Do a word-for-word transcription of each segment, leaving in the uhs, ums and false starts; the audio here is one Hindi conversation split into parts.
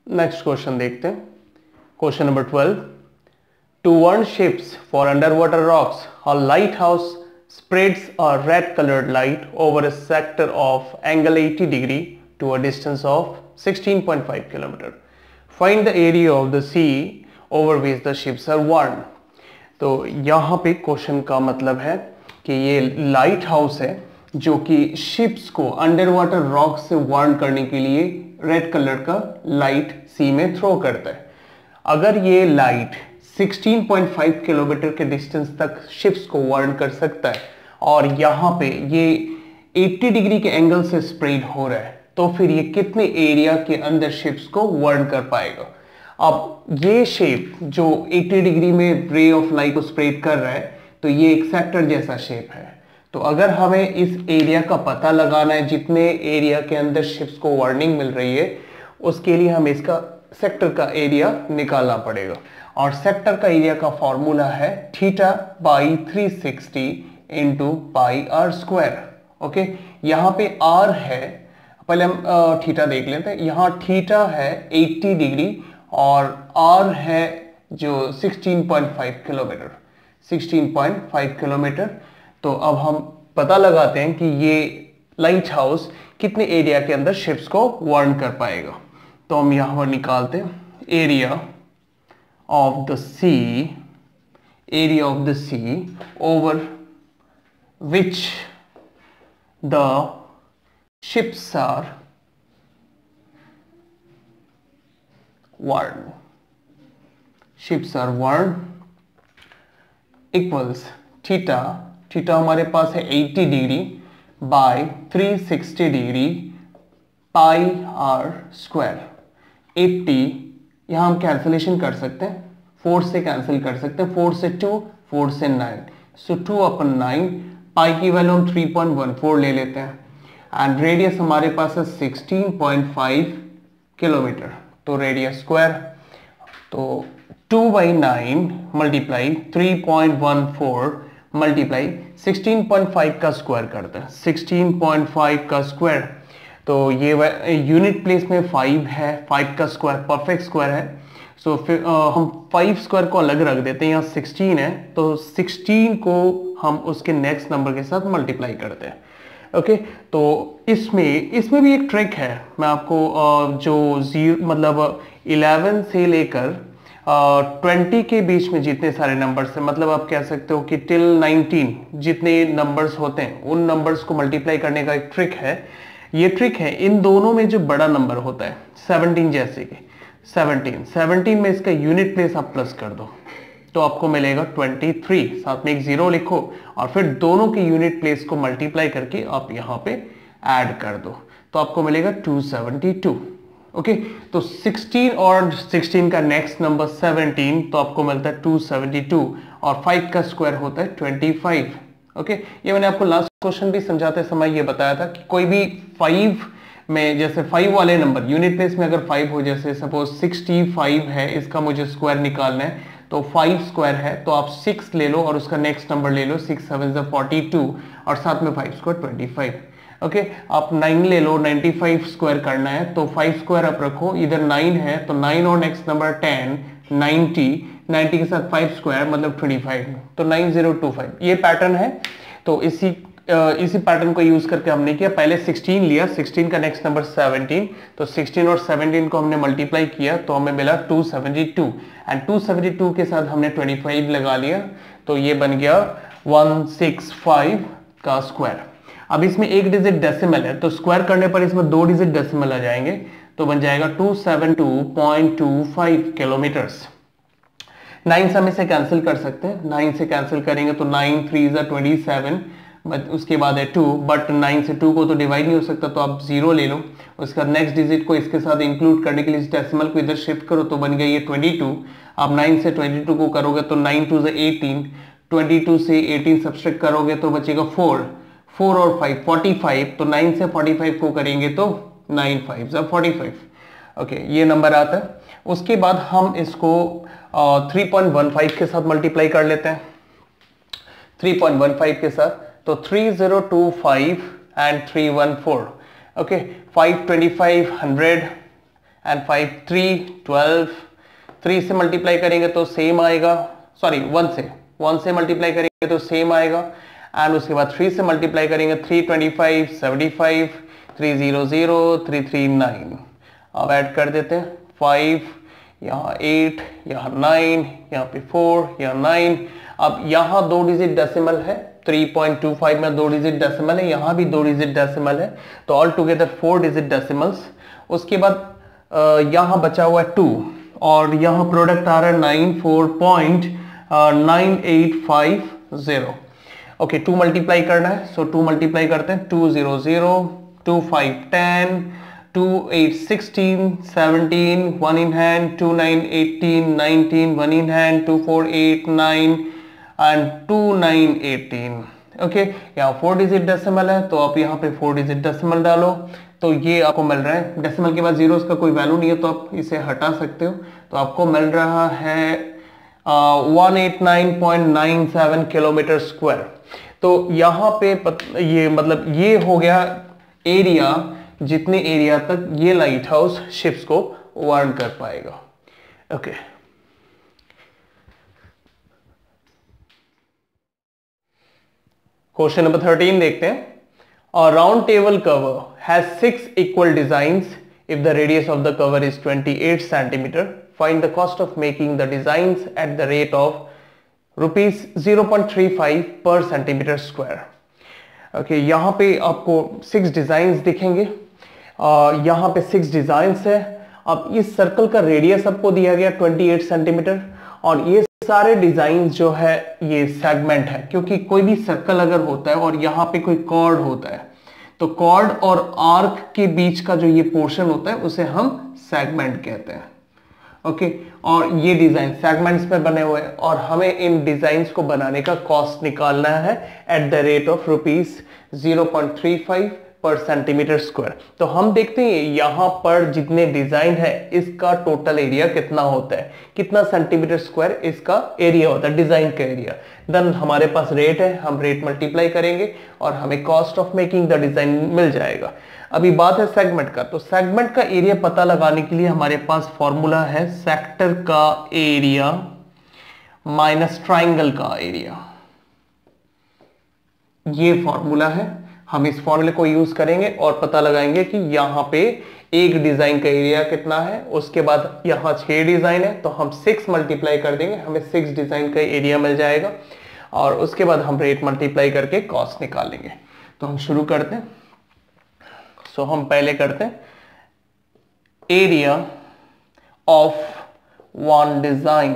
नेक्स्ट क्वेश्चन देखते हैं। Question number twelve, to warn ships for underwater rocks, a lighthouse spreads a red colored light over a sector of angle eighty degree to a distance of sixteen point five kilometer. Find the area of the sea over which the ships are warned. तो यहाँ पे क्वेश्चन का मतलब है कि ये लाइट हाउस है जो कि शिप्स को अंडर वाटर रॉक से वार्न करने के लिए रेड कलर का लाइट सी में थ्रो करता है। अगर ये लाइट सोलह पॉइंट पाँच किलोमीटर के डिस्टेंस तक शिप्स को वार्न कर सकता है और यहाँ पे ये अस्सी डिग्री के एंगल से स्प्रेड हो रहा है, तो फिर ये कितने एरिया के अंदर शिप्स को वार्न कर पाएगा। अब ये शेप जो अस्सी डिग्री में रे ऑफ लाइट को स्प्रेड कर रहा है, तो ये एक सेक्टर जैसा शेप है। तो अगर हमें इस एरिया का पता लगाना है जितने एरिया के अंदर शिप्स को वार्निंग मिल रही है, उसके लिए हमें इसका सेक्टर का एरिया निकालना पड़ेगा। और सेक्टर का एरिया का फॉर्मूला है theta by three sixty into pi r square. Okay, यहाँ पे आर है, पहले हम थीटा देख लेते हैं। यहाँ थीटा है अस्सी डिग्री और आर है जो सोलह पॉइंट पाँच किलोमीटर सोलह पॉइंट पाँच किलोमीटर। तो अब हम पता लगाते हैं कि ये लाइट हाउस कितने एरिया के अंदर शिप्स को वार्न कर पाएगा। तो हम यहां पर निकालते हैं area of the sea area of the sea over which the ships are warn ships are warn equals theta theta हमारे पास है अस्सी degree by three sixty degree pi r square. अस्सी यहां हम कैंसिलेशन कर सकते हैं, फोर से कैंसिल कर सकते हैं, फोर से टू, फोर से nine, so two upon nine, pi की वैल्यू हम थ्री पॉइंट वन फोर ले लेते हैं एंड रेडियस हमारे पास है सिक्सटीन पॉइंट फाइव किलोमीटर। तो रेडियस स्क्वायर, तो two by nine multiply three point one four multiply sixteen point five का स्क्वायर करते हैं, सिक्सटीन पॉइंट फाइव का स्क्वायर। तो ये यूनिट प्लेस में फाइव है, फाइव का स्क्वायर परफेक्ट स्क्वायर है। सो so, फिर आ, हम फाइव स्क्वायर को अलग रख देते हैं, यहाँ सिक्सटीन है तो सिक्सटीन को हम उसके नेक्स्ट नंबर के साथ मल्टीप्लाई करते हैं। Okay okay? तो इसमें इसमें भी एक ट्रिक है, मैं आपको आ, जो जीरो मतलब इलेवन से लेकर ट्वेंटी के बीच में जितने सारे नंबर्स हैं, मतलब आप कह सकते हो कि टिल नाइनटीन जितने नंबर्स होते हैं उन नंबर्स को मल्टीप्लाई करने का एक ट्रिक है। ये ट्रिक है इन दोनों में जो बड़ा नंबर होता है सेवनटीन, जैसे कि सेवनटीन सेवनटीन में इसका यूनिट प्लेस आप प्लस कर दो तो आपको मिलेगा ट्वेंटी थ्री, साथ में एक जीरो लिखो और फिर दोनों के यूनिट प्लेस को मल्टीप्लाई करके आप यहाँ पे ऐड कर दो तो आपको मिलेगा टू सेवेंटी टू। ओके, तो सिक्सटीन और सिक्सटीन का नेक्स्ट नंबर सेवनटीन, तो आपको मिलता है टू सेवेंटी टू और फाइव का स्क्वायर होता है ट्वेंटी फाइव। ओके, ये मैंने आपको लास्ट क्वेश्चन भी समझाते समय ये बताया था कि कोई भी फाइव में, जैसे फाइव वाले नंबर यूनिट प्लेस में अगर फाइव हो, जैसे सपोज सिक्सटी फाइव है, इसका मुझे स्क्वायर निकालना है तो फाइव स्क्वायर है तो आप सिक्स ले लो और उसका नेक्स्ट नंबर ले लो, सिक्स सेवन से फोर्टी टू और साथ में five square twenty five. Okay, आप नाइन ले लो, नाइन्टी फाइव स्क्वायर करना है तो फाइव स्क्वायर आप रखो, इधर नाइन है तो नाइन और next number ten, ninety, ninety के साथ फाइव स्क्वायर मतलब ट्वेंटी फाइव, तो नाइन जीरो टू फाइव ये पैटर्न है। तो इसी Uh, इसी पैटर्न को यूज करके हमने किया, पहले सिक्सटीन लिया, सिक्सटीन का नेक्स्ट नंबर सेवनटीन, तो सिक्सटीन और सेवनटीन को हमने मल्टीप्लाई किया तो हमें मिला two seventy two and two seventy two के साथ हमने ट्वेंटी फाइव लगा लिया तो ये बन गया वन सिक्सटी फाइव का स्क्वायर। अब इसमें एक डिजिट डेसिमल है तो स्क्वायर करने पर इसमें दो डिजिट डेसिमल आ जाएंगे तो बन जाएगा two seventy two point two five kilometres. Nine से हम इसे कैंसिल कर सकते हैं, नाइन से कैंसिल करेंगे तो नाइन थ्री जा ट्वेंटी सेवन, उसके बाद है टू, बट नाइन से टू को तो डिवाइड नहीं हो सकता तो आप जीरो ले लो, उसका नेक्स्ट डिजिट को इसके साथ इंक्लूड करने के लिए इस डेसिमल को इधर शिफ्ट करो तो बन गया ये ट्वेंटी टू। आप नाइन से ट्वेंटी टू को करोगे तो नाइन टू से एटीन, ट्वेंटी टू से एटीन सब्सट्रैक्ट करोगे तो बचेगा फोर, फोर और फाइव फोर्टी फाइव, तो नाइन से फोर्टी फाइव को करेंगे तो नाइन फाइव जा फोर्टी फाइव। ओके, ये नंबर आता है। उसके बाद हम इसको थ्री पॉइंट वन फाइव के साथ मल्टीप्लाई कर लेते हैं, थ्री पॉइंट वन फाइव के साथ, तो three zero two five and three one four. Okay, five twenty five hundred and five three twelve, three से मल्टीप्लाई करेंगे तो सेम आएगा, सॉरी वन से वन से मल्टीप्लाई करेंगे तो सेम आएगा, एंड उसके बाद थ्री से मल्टीप्लाई करेंगे three twenty five, seventy five, three zero zero, three three nine. अब ऐड कर देते हैं, फाइव, यहाँ एट, यहाँ नाइन, यहाँ पे फोर, यहाँ नाइन। अब यहाँ दो डिजिट डेसिमल है, थ्री पॉइंट टू फाइव में दो डिजिट डेसिमल है, यहाँ भी दो डिजिट डेसिमल है, तो all together four digit decimals. उसके बाद यहाँ बचा हुआ है टू, और यहाँ प्रोडक्ट आ रहा है nine four point nine eight five zero. Okay, two multiply करना है, सो टू मल्टीप्लाई करते हैं, two zero zero, two five ten, two eight sixteen, seventeen, one in hand, two nine eighteen, nineteen, one in hand, two four eight nine and two nine eighteen. Okay, यहाँ फोर डिजिट डेसिमल है, तो आप यहाँ पे फोर डिजिट डेसिमल डालो, तो ये आपको मिल रहा है, डेसिमल के बाद जीरो का कोई वैल्यू नहीं है तो आप इसे हटा सकते हो, तो आपको मिल रहा है one eight nine point nine seven kilometre square. तो यहाँ पे पत, ये मतलब ये हो गया एरिया, जितने एरिया तक ये लाइट हाउस शिप्स को वार्न कर पाएगा। ओके, क्वेश्चन नंबर थर्टीन देखते हैं। A round table cover has six equal designs. If the radius of the cover is twenty-eight centimeter, find the cost of making the designs at the rate of rupees zero point three five per centimeter square. Okay, यहाँ पे आपको six designs दिखेंगे, uh, यहाँ पे six designs है। अब इस सर्कल का रेडियस आपको दिया गया अट्ठाईस सेंटीमीटर, और ये सारे डिजाइन जो है ये सेगमेंट है, क्योंकि कोई भी सर्कल अगर होता है और यहाँ पे कोई कॉर्ड होता है, तो कॉर्ड और आर्क के बीच का जो ये पोर्शन होता है उसे हम सेगमेंट कहते हैं। ओके, और ये डिजाइन सेगमेंट्स पे बने हुए हैं, और हमें इन डिजाइन्स को बनाने का कॉस्ट निकालना है at the rate of rupees zero point three five पर सेंटीमीटर स्क्वायर। तो हम देखते हैं यहाँ पर जितने डिजाइन है इसका टोटल एरिया कितना होता है, कितना सेंटीमीटर स्क्वायर इसका एरिया होता है, डिजाइन का एरिया। देन हमारे पास रेट है, हम रेट मल्टीप्लाई करेंगे और हमें cost of making the design मिल जाएगा। अभी बात है सेगमेंट का, तो सेगमेंट का एरिया पता लगाने के लिए हमारे पास फॉर्मूला है सेक्टर का एरिया माइनस ट्राइंगल का एरिया, ये फॉर्मूला है। हम इस फॉर्मूले को यूज करेंगे और पता लगाएंगे कि यहाँ पे एक डिजाइन का एरिया कितना है। उसके बाद यहाँ छह डिजाइन है, तो हम सिक्स मल्टीप्लाई कर देंगे, हमें सिक्स डिजाइन का एरिया मिल जाएगा, और उसके बाद हम रेट मल्टीप्लाई करके कॉस्ट निकालेंगे। तो हम शुरू करते हैं। सो हम पहले करते हैं area of one design,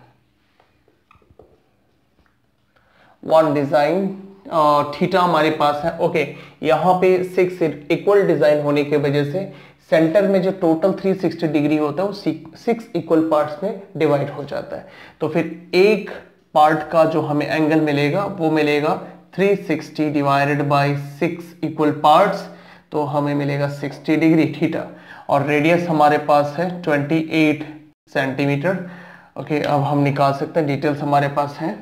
one design theta हमारे पास है। ओके, यहाँ पे सिक्स इक्वल डिजाइन होने की वजह से सेंटर में जो टोटल थ्री सिक्सटी डिग्री होता है वो सिक्स इक्वल पार्ट्स में डिवाइड हो जाता है। तो फिर एक पार्ट का जो हमें एंगल मिलेगा वो मिलेगा three sixty divided by six equal parts, तो हमें मिलेगा सिक्सटी डिग्री थीटा, और रेडियस हमारे पास है ट्वेंटी एट सेंटीमीटर। ओके, अब हम निकाल सकते हैं, डिटेल्स हमारे पास हैं।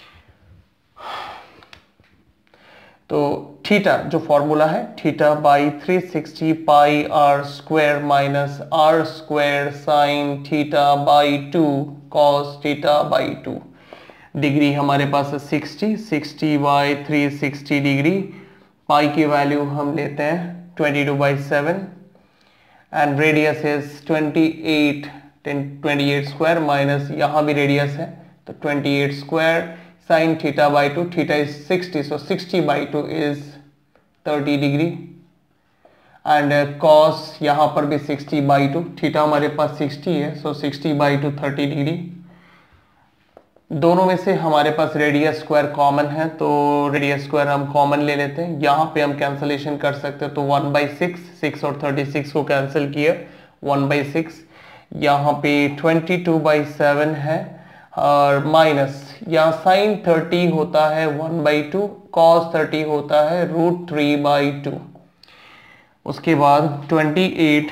तो थीटा जो फॉर्मूला है, theta by three sixty pi r square minus r square sine theta by two cos theta by two. Degree हमारे पास है sixty, sixty by three sixty degree, pi की वैल्यू हम लेते हैं twenty two by seven, and radius is twenty eight, twenty eight square minus यहाँ भी रेडियस है तो twenty eight square sin theta by two, theta is sixty, so sixty by to is thirty degree, and uh, cos यहाँ पर भी सिक्सटी by टू, theta हमारे पास सिक्सटी है, so sixty by two thirty degree. दोनों में से हमारे पास रेडियस स्क्वायर कॉमन है, तो रेडियस स्क्वायर हम कॉमन ले लेते हैं। यहाँ पे हम कैंसलेशन कर सकते हैं, तो वन बाई सिक्स, सिक्स और थर्टी सिक्स को कैंसिल किया, वन बाई सिक्स। यहाँ पे ट्वेंटी टू बाई सेवन है, और माइनस यहाँ साइन थर्टी होता है one by two, cos thirty होता है रूट थ्री बाई टू। उसके बाद twenty eight,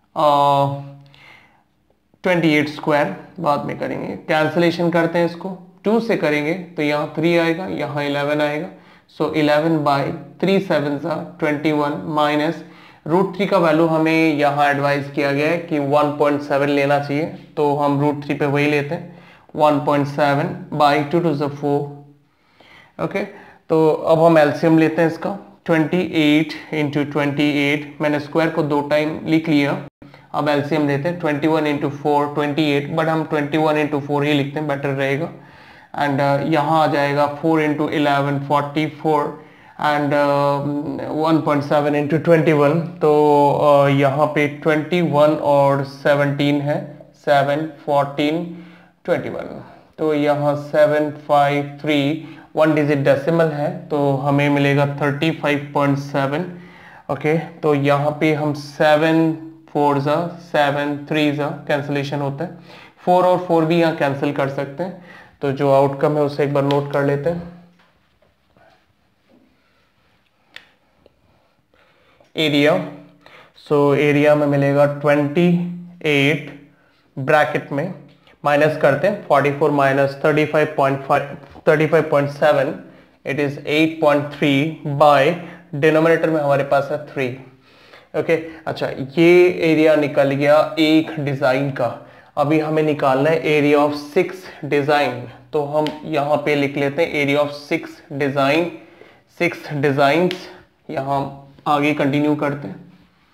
twenty eight square बाद में करेंगे, कैंसलेशन करते हैं इसको, टू से करेंगे तो यहाँ थ्री आएगा, यहाँ इलेवन आएगा, सो इलेवन बाई थ्री सेवन सा twenty one minus root three का वैल्यू हमें यहाँ एडवाइस किया गया है कि वन पॉइंट सेवन लेना चाहिए, तो हम रूट थ्री पे वही लेते हैं, one point seven by two to the four. Okay, तो अब हम एलसीएम लेते हैं इसका, twenty eight into twenty eight, मैंने स्क्वायर को दो टाइम लिख लिया, अब एलसीएम लेते हैं, twenty one into four twenty eight, but हम ट्वेंटी वन इंटू फोर ही लिखते हैं, बेटर रहेगा। एंड uh, यहाँ आ जाएगा four into eleven forty four and one point seven into twenty one, तो uh, यहाँ पे ट्वेंटी वन और सेवनटीन है, सेवन फोर्टीन ट्वेंटी वन, तो यहाँ seven five three, one digit decimal है तो हमें मिलेगा thirty five point seven. Okay, तो यहाँ पे हम सेवन फोर जा सेवन थ्री जा कैंसिलेशन होता है, फोर और फोर भी यहाँ कैंसिल कर सकते हैं, तो जो आउटकम है उसे एक बार नोट कर लेते हैं। एरिया, सो एरिया में मिलेगा ट्वेंटी एट, ब्रैकेट में माइनस करते हैं, forty four minus thirty five point five, thirty five point seven, it is eight point three by denominator में हमारे पास है थ्री। ओके okay, अच्छा, ये एरिया निकल गया एक डिजाइन का। अभी हमें निकालना है एरिया ऑफ सिक्स डिजाइन, तो हम यहाँ पे लिख लेते हैं area of six design, six design, यहाँ आगे कंटिन्यू करते हैं।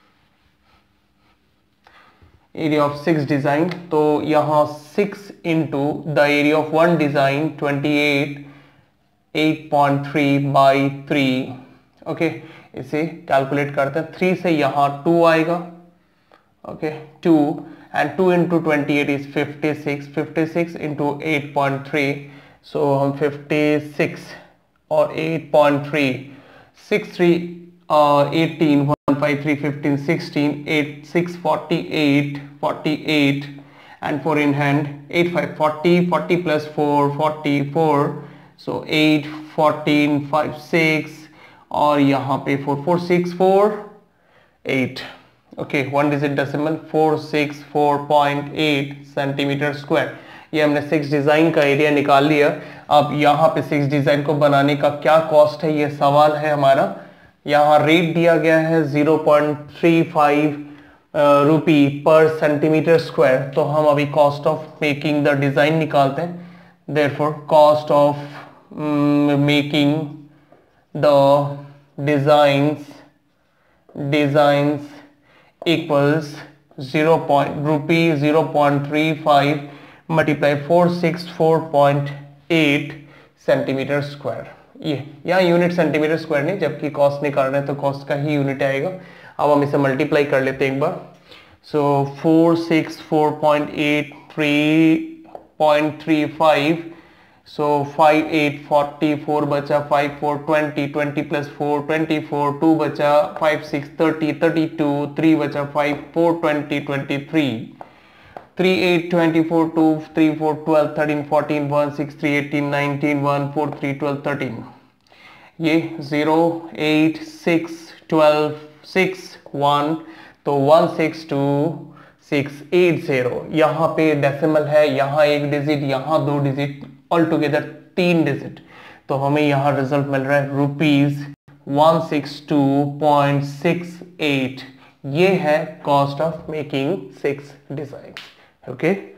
एरिया ऑफ सिक्स डिजाइन, तो यहाँ six into the area of one design twenty eight, eight point three by three. Okay, इसे कैलकुलेट करते हैं, थ्री से यहाँ टू आएगा, okay two, and two into twenty eight is fifty six, fifty six into eight point three, so हम फिफ्टी सिक्स और eight point three, six three eighteen, one five three fifteen, sixteen, eight six forty eight, forty eight, and four in hand, eight five forty, forty plus four forty four, so eight fourteen five six, और यहाँ पे four four six four eight. Okay, one digit decimal, four six four point eight centimetre square. ये हमने सिक्स डिजाइन का एरिया निकाल लिया। अब यहाँ पे सिक्स डिजाइन को बनाने का क्या कॉस्ट है, ये सवाल है हमारा। यहाँ रेट दिया गया है zero point three five rupee पर सेंटीमीटर स्क्वायर, तो हम अभी cost of making the design निकालते हैं। Therefore cost of making the designs designs equals zero point rupee zero point three five multiply four six four point eight centimetre square. ये यहाँ यूनिट सेंटीमीटर स्क्वायर नहीं, जबकि कॉस्ट निकालना है तो कॉस्ट का ही यूनिट आएगा। अब हम इसे मल्टीप्लाई कर लेते हैं एक बार। So four six four point eight three point three five, so five eight forty, four बचा, five four twenty, twenty plus four twenty four, two बचा, five six thirty, thirty two, three बचा, five four twenty, twenty three, three eight twenty four, two three four twelve, thirteen fourteen, one six three eighteen, nineteen, one four three twelve, thirteen. ये zero eight six twelve six one, तो one six two six eight zero. यहाँ पे डेसिमल है, यहाँ एक डिजिट, यहाँ दो डिजिट, ऑल टुगेदर तीन डिजिट, तो हमें यहाँ रिजल्ट मिल रहा है rupees one six two point six eight. ये है cost of making six design. Okay.